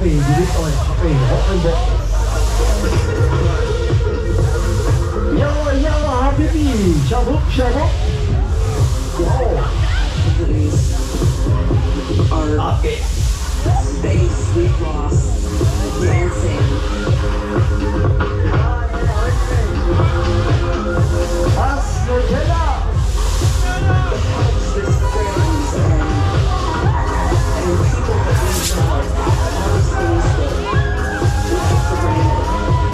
Hoppi, die liebt euch. Hoppi, Hoppenbock. Jawohl, jawohl, Habibi. Schabup, schabup. Wow. Ab geht's. Space we've lost. Dancing. Was? Nutella? With friends and people that we love. All those things that we take for granted.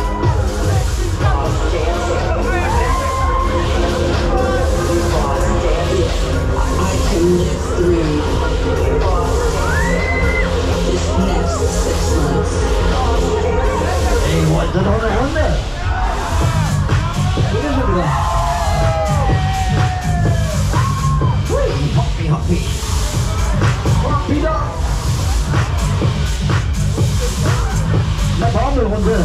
Lost dancing. We've lost dancing. I can live through. We've lost dancing. This next 6 months. Ey, wollte noch eine Runde? Geht ja schon wieder. Hui, Hoppi, Hoppi. Hoppi da. Eine Baumelrunde.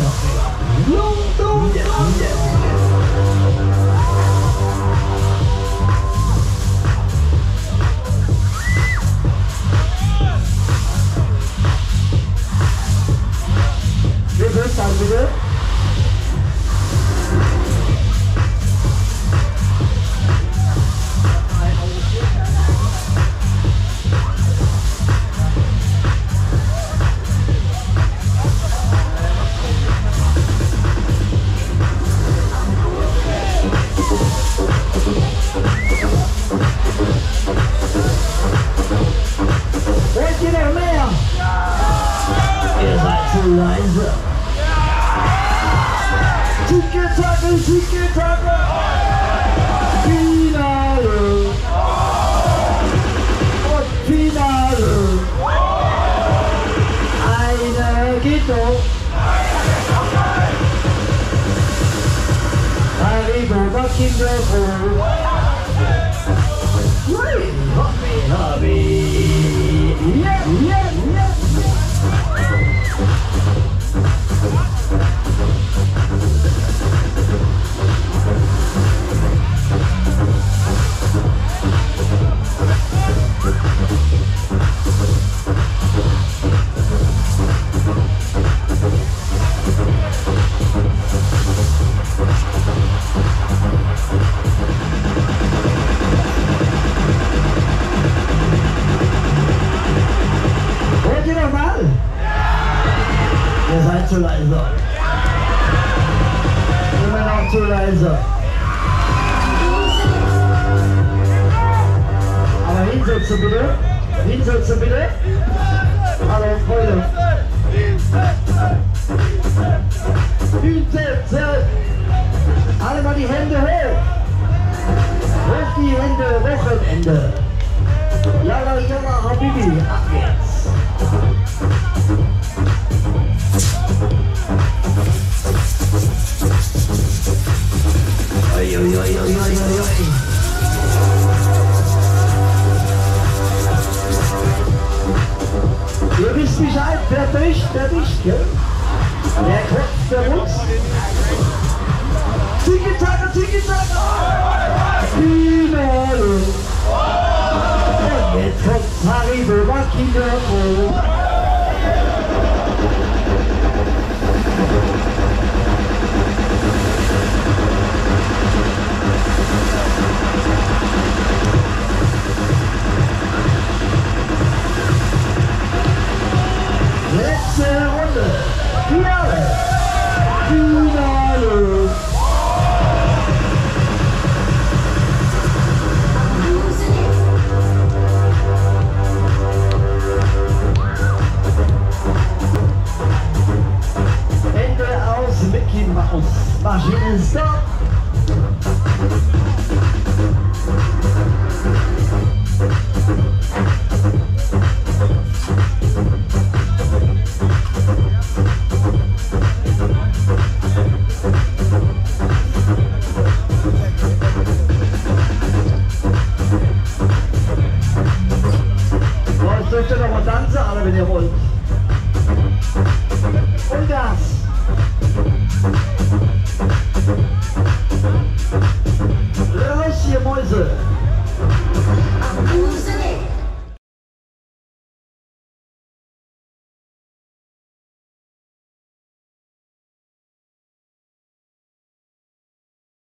Wir würden dann bitte. Wollt ihr noch mehr? Ihr seid zu leise. Tiki-Taka, Tiki-Taka. Finale. Und Finale. Einer geht noch. Haribo, was Kinder froh. Hobby, Hobby. Yeah, yeah, yeah. Wollt ihr noch mal? Ihr seid zu leise. Immer noch zu leise. Aber hinsetzen bitte. Hinsetzen bitte. Hallo Freunde. Hinsetzen. Alle mal die Hände hoch. Hoch die Hände, Wochenende. Jalla, jalla, Habibi. Ab geht's. Oi, oi, oi, oi, oi, oi, oi. Ihr wisst Bescheid, wer nicht, gell? Der Kopf, der Mund. Tiki-Taka, Tiki-Taka. Finale. Und jetzt kommt Haribo, was Kinder froh. Letzte Runde. Finale. Finale. Ende aus Mickey Mouse. Maschine Stop. Dürft ihr noch mal tanzen, alle wenn ihr wollt. Und Gas. Raus, ihr Mäuse.